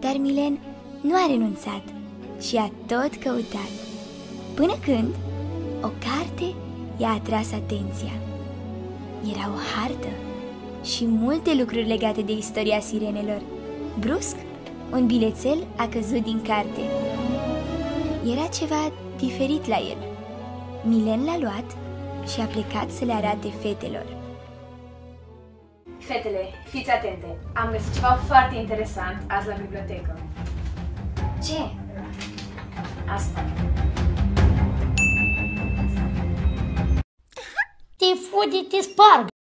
Dar Milen nu a renunțat și a tot căutat, până când o carte i-a atras atenția. Era o hartă și multe lucruri legate de istoria sirenelor. Brusc, un bilețel a căzut din carte. Era ceva diferit la el. Milen l-a luat și a plecat să le arate fetelor. Fetele, fiți atente! Am găsit ceva foarte interesant azi la bibliotecă. Ce? Asta. Te fudi, te sparg!